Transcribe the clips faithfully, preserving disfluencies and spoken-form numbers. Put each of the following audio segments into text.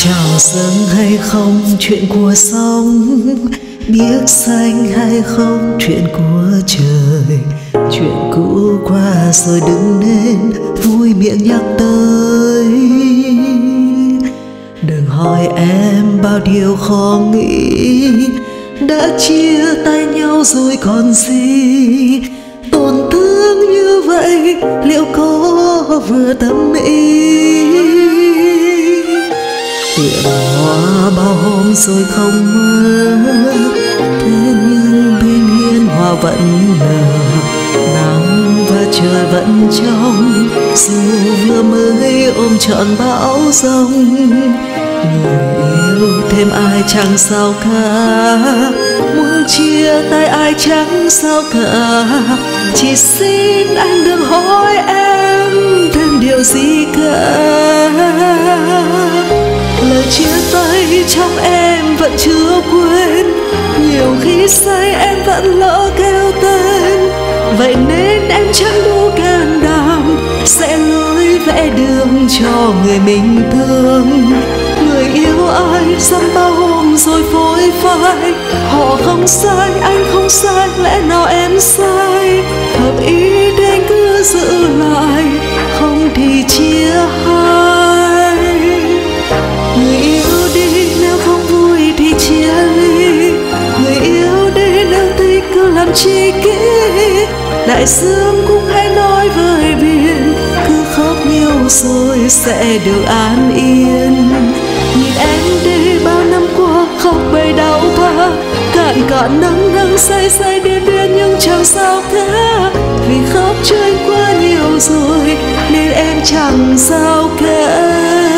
Trào dâng hay không chuyện của sóng, biết xanh hay không chuyện của trời. Chuyện cũ qua rồi đừng nên vui miệng nhắc tới. Đừng hỏi em bao điều khó nghĩ, đã chia tay nhau rồi còn gì. Tổn thương như vậy liệu có vừa tâm ý? Tiệm hoa bao hôm rồi không mơ, thế nhưng bên hiên hoa vẫn nở. Nắng và trời vẫn trong, dù vừa mới ôm trọn bão giông. Người yêu thêm ai chẳng sao cả, muốn chia tay ai chẳng sao cả. Chỉ xin anh đừng hỏi em thêm điều gì cả. Lời chia tay trong em vẫn chưa quên, nhiều khi say em vẫn lỡ kêu tên. Vậy nên em chẳng đủ can đảm sẽ lối vẽ đường cho người mình thương. Người yêu ai dăm bao hôm rồi phôi phai, họ không sai anh không sai, lẽ nào em sai? Hợp ý để cứ giữ lại, không thì chia hai. Người yêu đi nếu không vui thì chia ly, người yêu đi nếu thích cứ làm chi kỹ. Đại dương cũng hãy nói với biển, cứ khóc nhiều rồi sẽ được an yên. Nhìn em đi bao năm qua khóc bầy đau tha, cạn cạn nắng nắng say say điên điên nhưng chẳng sao cả. Vì khóc cho anh quá nhiều rồi nên em chẳng sao cả.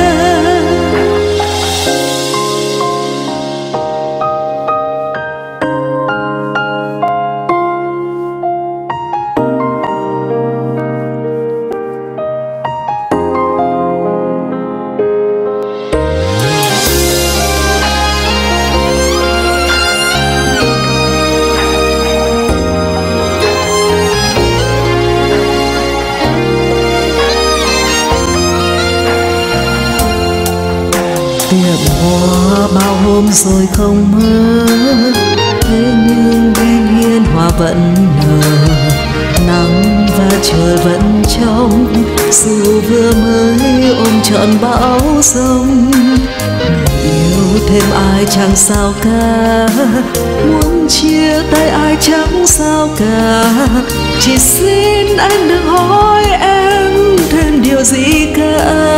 Tiệm hoa bao hôm rồi không mơ, thế nhưng bên hiên hoa vẫn nở. Nắng và trời vẫn trong, dù vừa mới ôm trọn bão giông. Người yêu thêm ai chẳng sao cả, muốn chia tay ai chẳng sao cả. Chỉ xin anh đừng hỏi em thêm điều gì cả.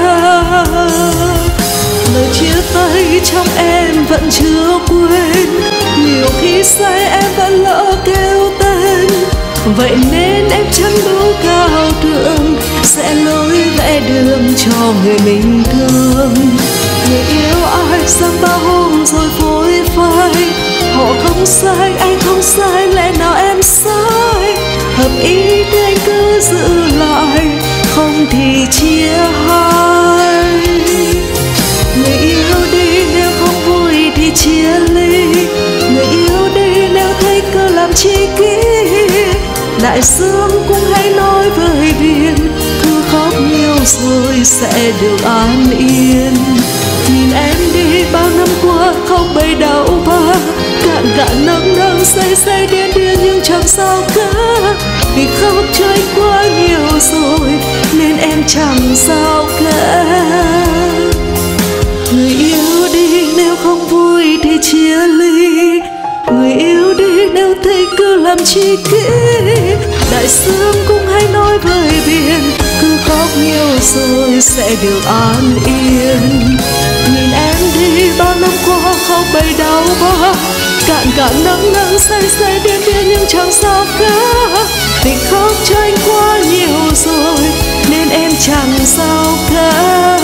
Lời chia tay trong em vẫn chưa quên, nhiều khi say em vẫn lỡ kêu tên. Vậy nên em chẳng đủ cao thượng sẽ lối vẽ đường cho người mình thương. Người yêu ai dăm bao hôm rồi phôi phai, họ không sai anh không sai, lẽ nào em sai? Hợp ý thì anh cứ giữ lại, không thì chia hai. Người yêu đi nếu không vui thì chia ly, người yêu đi nếu thích cứ làm chi kỹ. Đại dương cũng hãy nói với biển, cứ khóc nhiều rồi sẽ được an yên. Nhìn em đi bao năm qua khóc bầy đau ba, cạn cạn nắng nắng say say điên điên nhưng chẳng sao cả. Vì khóc cho anh quá nhiều rồi nên em chẳng sao cả. Người yêu đi nếu không vui thì chia ly, người yêu đi nếu thích cứ làm chi kỹ. Đại dương cũng hãy nói với biển, cứ khóc nhiều rồi sẽ được an yên. Nhìn em đi bao năm qua khóc bầy đau ba, cạn cạn nắng nắng say say điên điên nhưng chẳng sao cả. Vì khóc cho anh quá nhiều rồi nên em chẳng sao cả.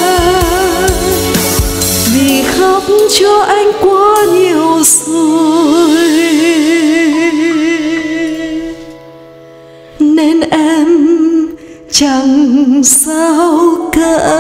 Vì khóc cho anh quá nhiều rồi nên em chẳng sao cả.